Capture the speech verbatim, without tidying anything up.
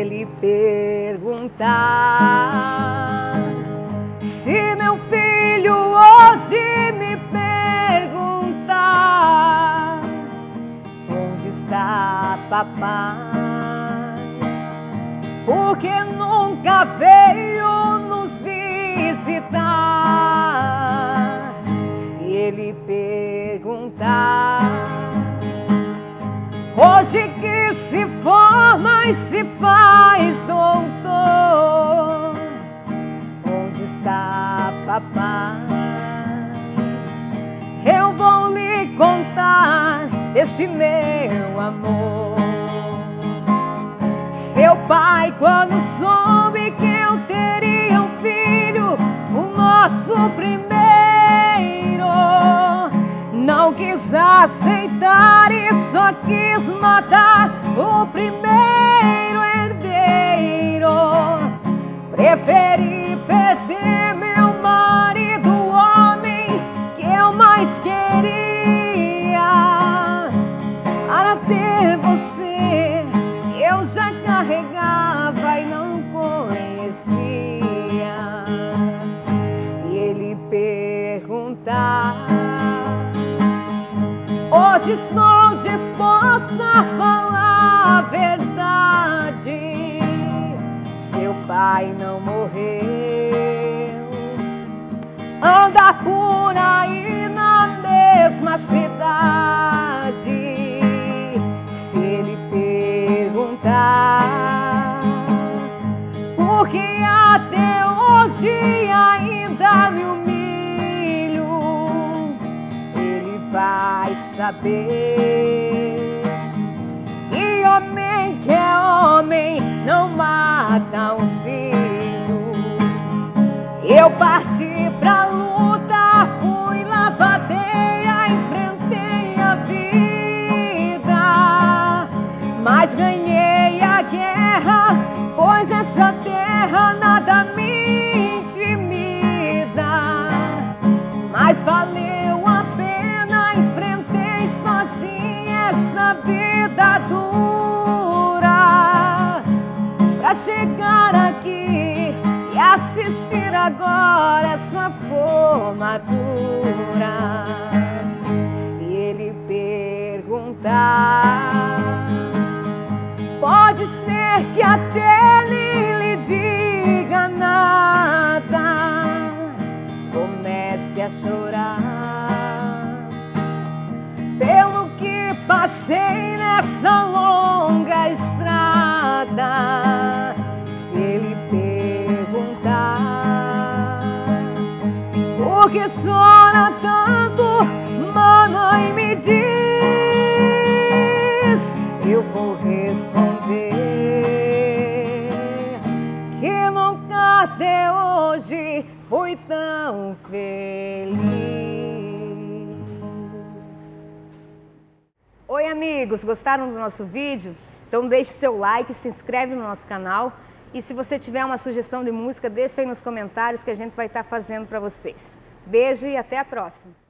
ele perguntar, se meu filho hoje me perguntar, onde está papai? Porque nunca veio nos visitar. Se ele perguntar, hoje que se forma e se faz doutor, onde está papai? Eu vou lhe contar este meu amor. Seu pai, quando soube que eu teria um filho, o nosso primeiro, não quis aceitar e só quis matar o primeiro herdeiro. Preferi perder meu marido, o homem que eu mais queria, para ter você que eu já carregava e não conhecia. Se ele perguntar, hoje estou disposta a falar a verdade. Seu pai não morreu, anda por aí na mesma cidade. Se ele perguntar, porque até hoje ainda me humilho, ele vai saber que homem que é homem não mata um filho. Eu parti pra luta, fui lavadeira, enfrentei a vida, mas ganhei a guerra, pois essa terra nada me intimida. Mas valeu a pena, enfrentei sozinha essa vida dura, pra chegar aqui e assistir agora essa formatura. Se ele perguntar, pode ser que até nem lhe diga nada, comece a chorar pelo que passei nessa longa estrada. Se ele perguntar, por que chora tanto, mamãe, me diz, eu vou responder que nunca até hoje fui tão feliz. Oi amigos, gostaram do nosso vídeo? Então deixe seu like, se inscreve no nosso canal e se você tiver uma sugestão de música, deixa aí nos comentários que a gente vai estar fazendo para vocês. Beijo e até a próxima!